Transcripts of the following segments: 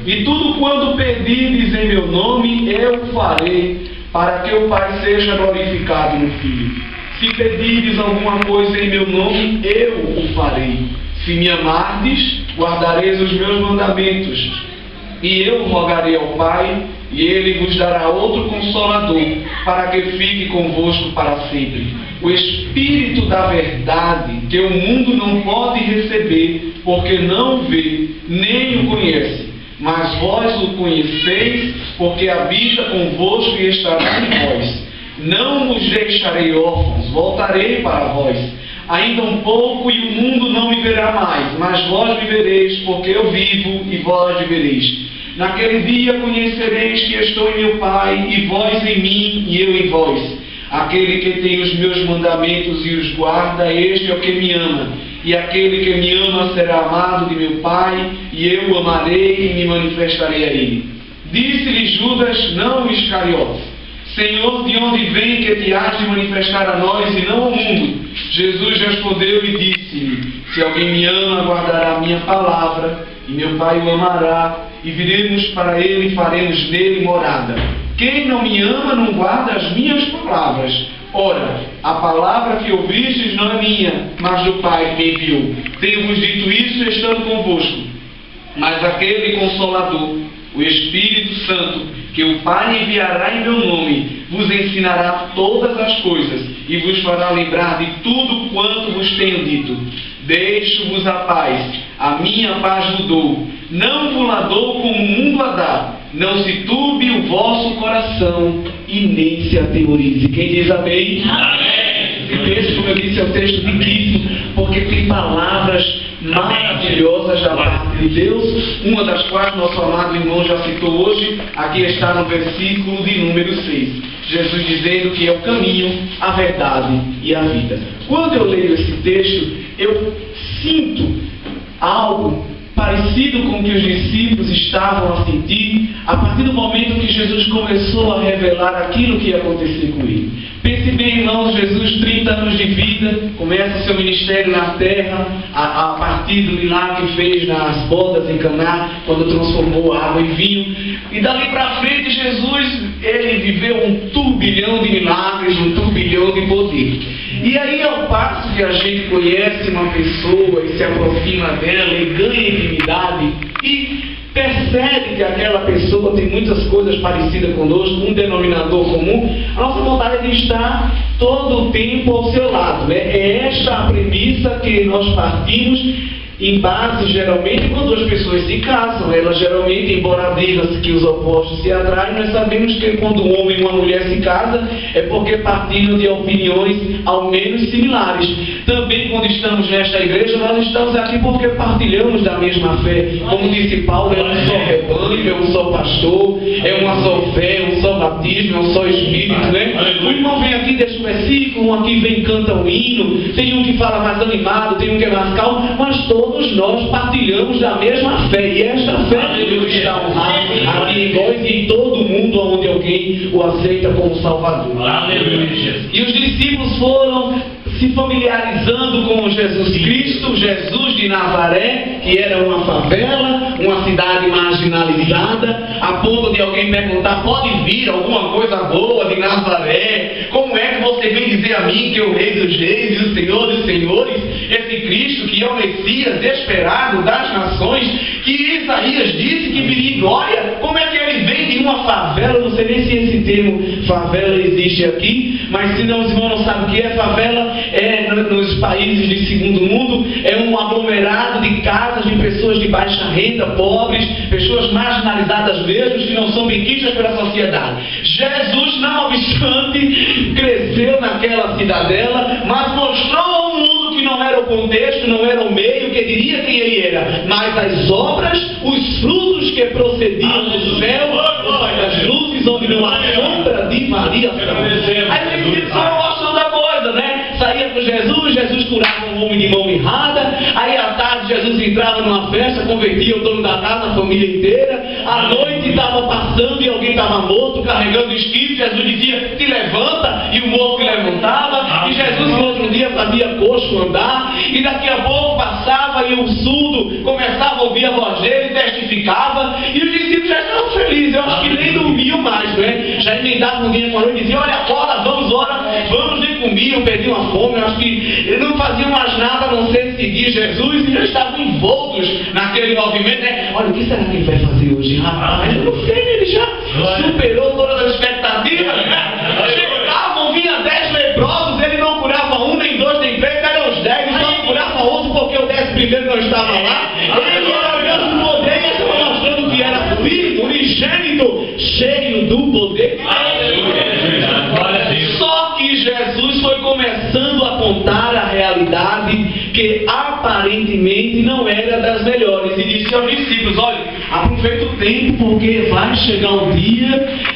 E tudo quanto pedirdes em meu nome, eu farei, para que o Pai seja glorificado no Filho. Se pedirdes alguma coisa em meu nome, eu o farei. Se me amardes, guardareis os meus mandamentos. E eu rogarei ao Pai, e Ele vos dará outro Consolador, para que fique convosco para sempre. O Espírito da verdade, que o mundo não pode receber, porque não o vê, nem o conhece. Mas vós o conheceis, porque habita convosco e estará em vós. Não vos deixarei órfãos, voltarei para vós. Ainda um pouco e o mundo não me verá mais, mas vós me vereis, porque eu vivo e vós vivereis. Naquele dia conhecereis que estou em meu Pai, e vós em mim, e eu em vós. Aquele que tem os meus mandamentos e os guarda, este é o que me ama. E aquele que me ama será amado de meu Pai, e eu o amarei e me manifestarei a ele. Disse-lhe Judas, não Iscariotes: Senhor, de onde vem que te hás de manifestar a nós e não ao mundo? Jesus respondeu e disse-lhe: Se alguém me ama, guardará a minha palavra, e meu Pai o amará, e viremos para ele e faremos nele morada. Quem não me ama não guarda as minhas palavras. Ora, a palavra que ouvistes não é minha, mas do Pai que me enviou. Tenho-vos dito isso estando convosco. Mas aquele Consolador, o Espírito Santo, que o Pai enviará em meu nome, vos ensinará todas as coisas e vos fará lembrar de tudo quanto vos tenho dito. Deixo-vos a minha paz vos dou. Não vos la dou como o mundo a dá. Não se turbe o vosso coração e nem se aterrorize. Quem diz amém? Amém. Esse texto, como eu disse, é um texto riquíssimo, porque tem palavras maravilhosas da parte de Deus, uma das quais nosso amado irmão já citou hoje. Aqui está no versículo de número 6. Jesus dizendo que é o caminho, a verdade e a vida. Quando eu leio esse texto, eu sinto algo parecido com o que os discípulos estavam a sentir a partir do momento que Jesus começou a revelar aquilo que ia acontecer com ele. Pense bem, irmãos, Jesus, 30 anos de vida, começa o seu ministério na terra, a partir do milagre que fez nas bodas em Caná, quando transformou a água em vinho. E dali para frente, Jesus, ele viveu um turbilhão de milagres, um turbilhão de poder. E aí, ao passo que a gente conhece uma pessoa e se aproxima dela e ganha intimidade e percebe que aquela pessoa tem muitas coisas parecidas conosco, um denominador comum, a nossa vontade é de estar todo o tempo ao seu lado, né? É esta a premissa que nós partimos em base, geralmente, quando as pessoas se casam. Elas geralmente, embora diga-se que os opostos se atraem, nós sabemos que quando um homem e uma mulher se casam, é porque partilham de opiniões ao menos similares. Também, quando estamos nesta igreja, nós estamos aqui porque partilhamos da mesma fé. Como disse Paulo, é um só rebanho, é um só pastor, é uma só fé, é um só batismo, é um só Espírito, né? O irmão vem aqui, deixa um versículo, um aqui vem e canta um hino, tem um que fala mais animado, tem um que é mais calmo, mas todos nós partilhamos da mesma fé, e esta fé de Deus está honrada aqui em nós e em todo mundo onde alguém o aceita como Salvador. E os discípulos foram se familiarizando com Jesus Cristo, Jesus de Nazaré, que era uma favela, uma cidade marginalizada, a ponto de alguém perguntar: pode vir alguma coisa boa de Nazaré? Como é que você vem dizer a mim que é o Rei dos Reis e o Senhor dos Senhores? Esse Cristo que é o Messias esperado das nações, que Isaías disse que viria em glória, como é que ele vem de uma favela? Eu não sei nem se esse termo favela existe aqui, mas se não, os irmãos não sabem o que é favela, nos países de segundo mundo, é um aglomerado de casas de pessoas de baixa renda, pobres, pessoas marginalizadas mesmo, que não são bem quistas pela sociedade. Jesus, não obstante, cresceu naquela cidadela, mas mostrou ao mundo que não era o contexto, não era o meio que diria quem ele era, mas as obras, os frutos que procediam do céu, das luzes onde não há sombra de variação. Aí eles estão mostrando a coisa, né? Saía com Jesus, Jesus curava um homem de mão errada, aí à tarde Jesus entrava numa festa, convertia o dono da casa, a família inteira, à noite estava passando e alguém estava morto, carregando o espírito, Jesus dizia: te levanta, e o morto que levantava, e Jesus no outro dia fazia coxo andar, e daqui a pouco passava e o surdo começava a ouvir a voz dele e testificava, e os nem dormiam mais, não é? Já emendavam um dia com a noite e diziam, olha, acorda, vamos nem comiam, perdiam a fome. Eu acho que eles não faziam mais nada a não ser seguir Jesus e já estavam envoltos naquele movimento, né? Olha, o que será que ele vai fazer hoje? Rapaz, eu não sei, ele já superou todas as expectativas, né? Chegavam, vinha 10 leprosos, ele não curava um, nem dois, nem três, eram os 10, e só curava 11 porque o 10º não estava lá. Ele era o Deus do poder e estava mostrando que era filho, unigênito, cheio do poder de Deus. Só que Jesus foi começando a contar a realidade que aparentemente não era das melhores e disse aos discípulos, olha, aproveita o tempo porque vai chegar um dia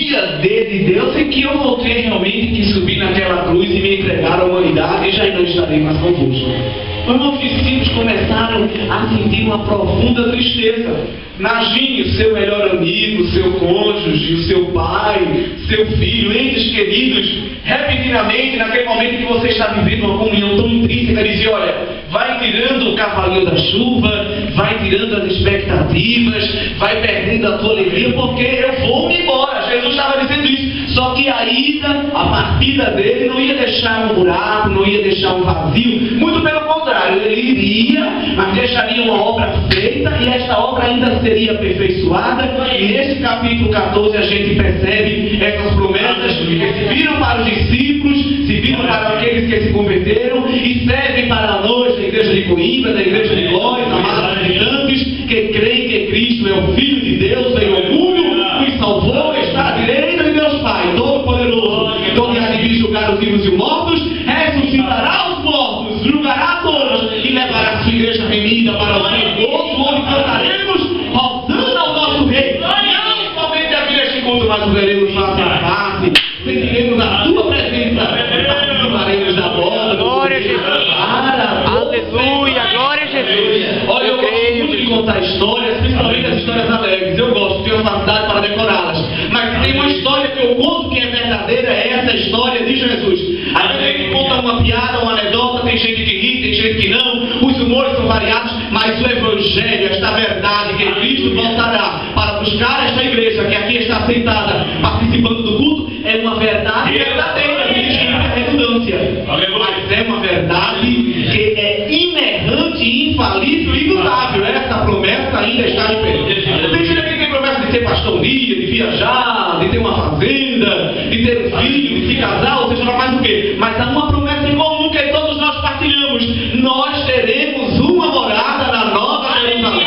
de Deus em que eu vou ter realmente que subir naquela cruz e me entregar à humanidade e já não estarei mais convosco. Os discípulos começaram a sentir uma profunda tristeza. Imagine o seu melhor amigo, seu cônjuge, o seu pai, seu filho, entes queridos, repentinamente, naquele momento que você está vivendo uma comunhão tão intrínseca, dizer, olha, vai tirando o cavalinho da chuva, vai tirando as expectativas, vai perdendo a tua alegria, porque eu vou me embora. Jesus estava dizendo isso. Só que a ida, a partida dele não ia deixar um buraco, não ia deixar um vazio. Muito pelo contrário, ele iria, mas deixaria uma obra feita e esta obra ainda seria aperfeiçoada. E neste capítulo 14 a gente percebe essas promessas que se viram para os discípulos, se viram para aqueles que se converteram e servem para nós da igreja de Coimbra, da igreja de Glória, amados visitantes, que creem que Cristo é o Filho de Deus, veio ao mundo, nos salvou, está à direita de Deus Pai, Todo-Poderoso, onde há de julgar os vivos e os mortos, ressuscitará os mortos, julgará todos e levará a sua igreja remida para o seu gozo, onde cantaremos, voltando ao nosso Rei. Não somente aqui neste culto, mas o veremos face a face, sentiremos a tua presença, participaremos da boda. Glória a Jesus. Aleluia, glória a Jesus. Olha, eu gosto muito de contar histórias, principalmente as histórias alegres. Eu gosto, tenho facilidade para decorá-las. Mas tem uma história que eu conto que é verdadeira, é essa história de Jesus. Às vezes a gente conta uma piada, uma anedota, tem gente que ri, tem gente que não, os humores são variados, mas o Evangelho, esta verdade que Cristo voltará para buscar esta igreja que aqui está sentada, participando do culto, é uma verdade verdadeira, que desculpa a redundância. Mas é uma verdade que é inerrante, infalível e imutável. Essa promessa ainda está em pé. Tem gente que tem promessa de ser pastor um dia, de viajar, de ter uma fazenda, de ter um filho, de se casar, ou seja, mais o quê? Mas há uma promessa em comum que todos nós partilhamos. Nós teremos uma morada na Nova Jerusalém.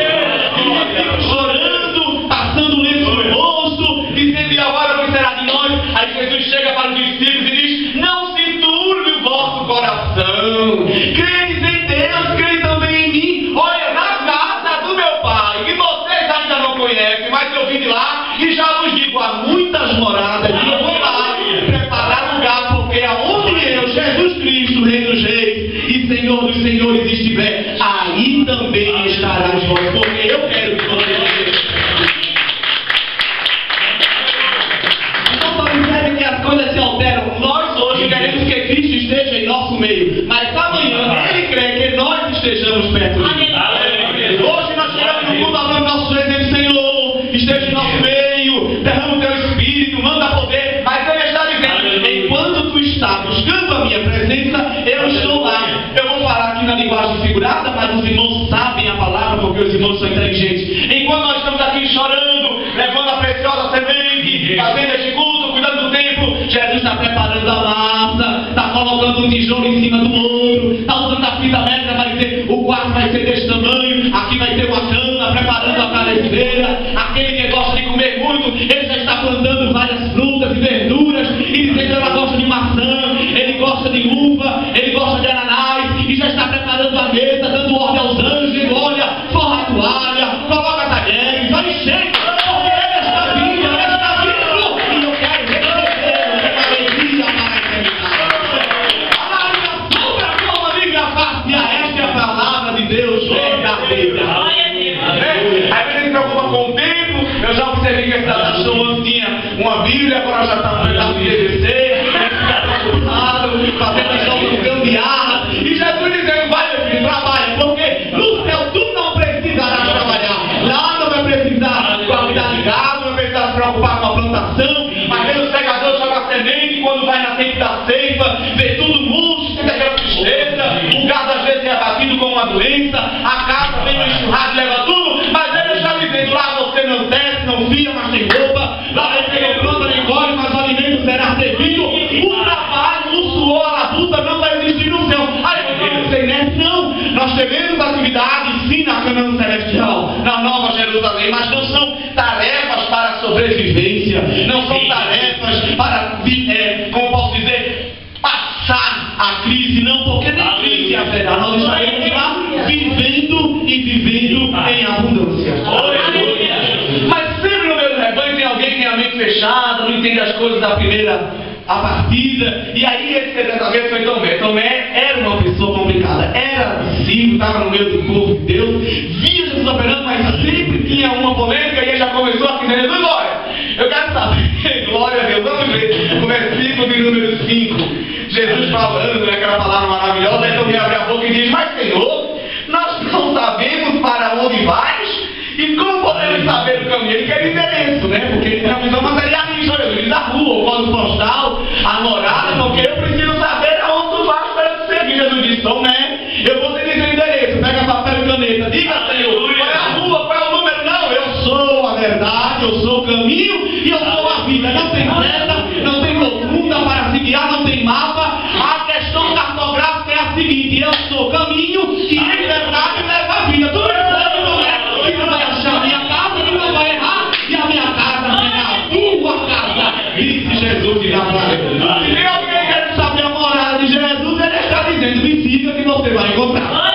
Chorando, passando o lenço no rosto, dizendo, e agora o que será de nós? Aí Jesus chega para os discípulos e diz, não se turbe o vosso coração. Creis em Deus, creis também em mim. Olha, na casa do meu Pai, que vocês ainda não conhecem, mas eu vim de lá e já vos digo, há muitas moradas e eu vou lá preparar lugar, porque aonde eu, Jesus Cristo, Rei dos Reis e Senhor dos Senhores estiver, aí também estarás vós, porque eu quero que vocês estejam. Então percebe que as coisas se alteram. Nós hoje queremos que Cristo esteja em nosso meio, mas amanhã Ele quer que nós estejamos perto dele. Hoje nós chegamos no culto falando nosso Jesus, Senhor, esteja em nosso meio, derrama o teu Espírito, manda poder, mas Ele está dizendo, enquanto tu está buscando a minha presença, eu estou lá. Eu vou falar aqui na linguagem figurada, mas os irmãos sabem a palavra, porque os irmãos são inteligentes. Enquanto nós estamos aqui chorando, levando a preciosa semente, fazendo este culto, cuidando do templo, Jesus está preparando a massa, está colocando um tijolo em cima do outro, está usando a fita métrica para dizer, o quarto vai ser deste tamanho, aqui vai ter uma cama, preparando a cabeceira. Aquele que gosta de comer muito, ele já está plantando várias frutas e verduras, e dizendo que ela gosta de maçã, ele gosta de uva, ele gosta de ananás, e já está preparando a mesa, dando ordem aos anjos, dizendo, olha, forra a toalha, coloca talheres, vai enchendo, porque ele está vindo, e eu quero receber com alegria para a eternidade. A minha sombra, como a minha face, esta é a palavra de Deus verdadeira. Aí você se preocupa com o tempo. Eu já observei que esse cidadão antes tinha uma Bíblia, agora já está no pedaço de PVC, fazendo as obras de gambiarra, e Jesus dizendo, vai meu filho, trabalha, porque no céu tu não precisarás trabalhar, lá não vai precisar cuidar de gado, não vai precisar coração, mas vem o segador, joga a semente, e quando vai na tempo da ceifa, vê tudo murcho, sente aquela tristeza, o gado às vezes é abatido com uma doença, a casa vem uma enxurrada e leva tudo, mas ele está dizendo, lá você não desce, não fia, mas tem roupa, lá você não planta nem colhe, mas o alimento será servido, o trabalho, o suor, a luta não vai existir no céu. Aí você inerte, não, nós teremos atividade sim na Canaã celestial, na Nova Jerusalém, mas não são tarefas para sobrevivência, não são tarefas para, como posso dizer, passar a crise, não, porque nem crise haverá, nós estaremos lá vivendo e vivendo em abundância. Mas sempre no meu rebanho tem alguém que tem a mente fechada, não entende as coisas da primeira a partida, e aí esse dessa vez foi Tomé. Tomé era uma pessoa complicada, era discípulo, estava no meio do povo de Deus, via Jesus operando, mas sempre tinha uma polêmica, e ele já começou a dizer, Jesus, olha, eu quero saber, glória a Deus, vamos ver o versículo de número 5, Jesus falando, né, aquela palavra maravilhosa, aí Tomé abre a boca e diz, mas Senhor, nós não sabemos para onde vais, e como podemos saber o caminho? Ele quer dizer isso, né? Porque ele tem uma visão materialista, ele diz a rua, o código postal, a morada, porque eu preciso saber aonde tu vais para te seguir. Jesus disse, Tomé, eu vou te dizer o endereço, pega papel e caneta, diga, Senhor, qual é a rua, qual é o número? Não, eu sou a verdade, eu sou o caminho e eu sou a vida. Não tem reta, não tem rotunda para se guiar, não tem mapa. A questão cartográfica é a seguinte, eu sou o caminho e em verdade leva a vida. Tu percebe, Tomé? Que não vai achar a minha casa, que não vai errar, e a minha casa será a tua casa, disse Jesus de Nazaré. Se tem alguém que quer saber a morada de Jesus, ele está dizendo, me siga que você vai encontrar.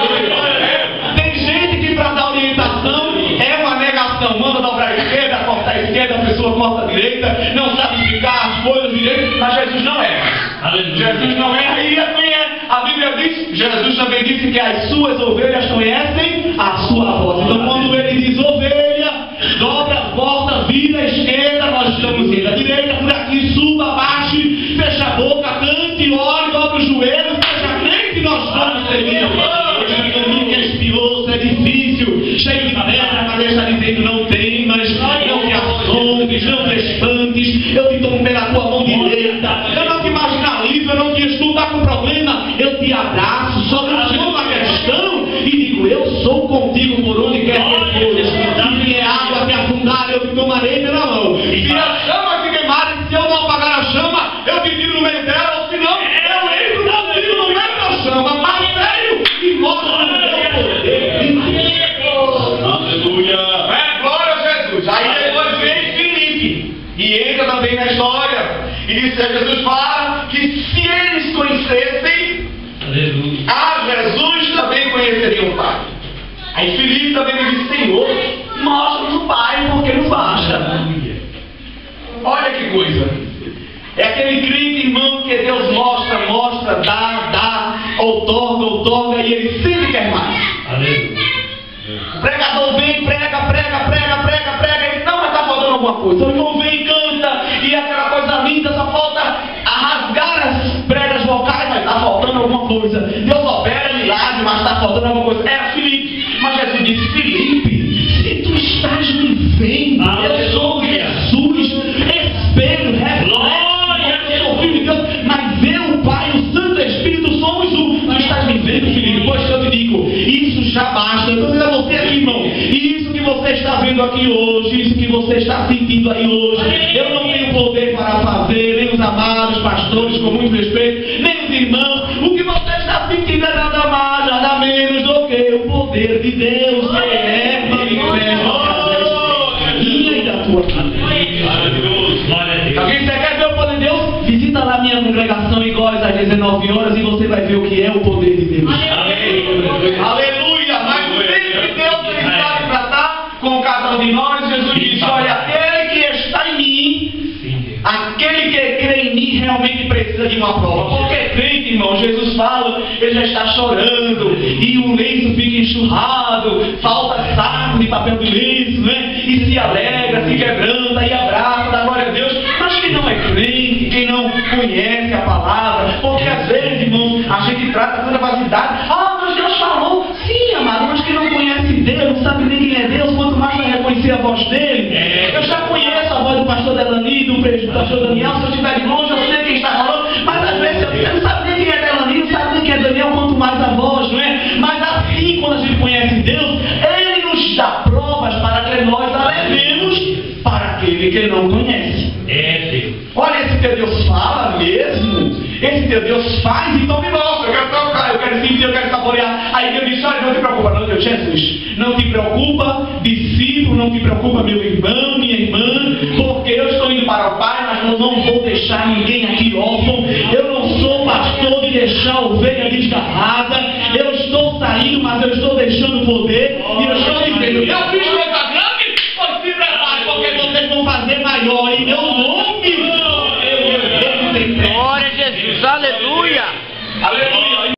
Tem gente que para dar orientação é uma negação, manda dobrar a esquerda, cortar a esquerda, a pessoa corta a direita, não sabe explicar as coisas direito, mas Jesus não é. Jesus não é, aí quem é? A Bíblia diz, Jesus também disse que as suas ovelhas conhecem a sua voz. Então quando ele diz ovelha, dobra, volta, vira à esquerda, nós estamos indo à direita, por aqui, suba, baixe, fecha a boca, cante, ore, dobra os joelhos, seja crente, nós estamos seguindo. Esse caminho que é espinhoso, é difícil, cheio de pedra, mas ele está dizendo, não temas, não te assombres, não te espantes, eu te tomo pela tua mão direita, eu não te marginalizo, eu não te estudo, está com problema, eu te abraço, soluciono a questão e digo, eu sou contigo por onde quer que fores. Se vier água te afundar, eu te tomarei pela mão. Se a chama te queimar, se eu não apagar a chama, eu te tiro no meio dela, ou se não, eu entro contigo no meio da chama, mas veio e mostra o meu poder. Aleluia! É, glória a Jesus. Aí depois vem Filipe, e entra também na história, e diz que Jesus fala que se eles conhecessem a Jesus, também conheceriam o Pai. Aí Filipe também diz, Senhor, mostra-nos o Pai, porque nos basta. Olha que coisa. É aquele crente, irmão, que Deus mostra, dá, outorga, e ele sempre quer mais. O pregador vem, prega, ele não, mas está faltando alguma coisa. O irmão vem, canta, e aquela coisa linda, só falta a rasgar as pregas vocais, mas está faltando alguma coisa. Deus opera milagre, mas está faltando alguma coisa. Era Filipe, mas Jesus disse, Filipe, se tu estás me vendo, eu sou Jesus, espelho, reflexo, eu sou filho de Deus, mas eu, o Pai, o Santo Espírito, somos um. Tu estás me vendo, Filipe? Pois eu te digo, isso já basta. Eu estou dizendo a você aqui, irmão, isso que você está vendo aqui hoje, isso que você está sentindo aí hoje, eu não tenho poder para fazer, nem os amados pastores, com muito respeito, nem os irmãos. O que você está sentindo é nada mais, nada menos do que o poder de Deus, que é manifesto através minha e da tua vida. Alguém quer ver o poder de Deus? Visita lá minha congregação igual às 19 horas e você vai ver o que é o poder de Deus. Aleluia! Mas sempre Deus tem estado para estar com cada um de nós. Jesus disse, olha, aquele que está em mim, aquele que crê em mim realmente precisa de uma prova. Porque crente, irmão, Jesus fala, ele já está chorando, e o lenço fica enxurrado, falta saco de papel de lenço, né? E se alegra, se quebranta e abraça, dá glória a Deus. Mas quem não é crente, quem não conhece a palavra, porque às vezes, irmão, a gente trata tanta vaidade. Ah, mas Deus falou. Sim, amado, mas quem não conhece Deus, não sabe nem quem é Deus, quanto mais vai reconhecer a voz dele. Eu já conheço a voz do pastor Delani, do pastor Daniel, se eu estiver de longe, eu sei quem está falando, mas às vezes você não sabe nem quem é Delani, não sabe nem quem é Daniel, quanto mais a voz, não é? Mas assim, quando a gente conhece Deus, Ele nos dá provas para que nós a levemos para aquele que não conhece. Olha, esse teu Deus fala mesmo, esse teu Deus faz, então me mostra, eu quero tocar, eu quero sentir, eu quero saborear. Aí Deus disse, olha, não te preocupa, não, Deus Jesus, não te preocupa, discípulo, não te preocupa, meu irmão, minha irmã, porque eu estou indo para o Pai, mas eu não vou deixar ninguém aqui órfão, eu não sou pastor de deixar a ovelha desgarrada, eu estou saindo, mas eu estou deixando o poder, e eu estou dizendo, eu fiz coisa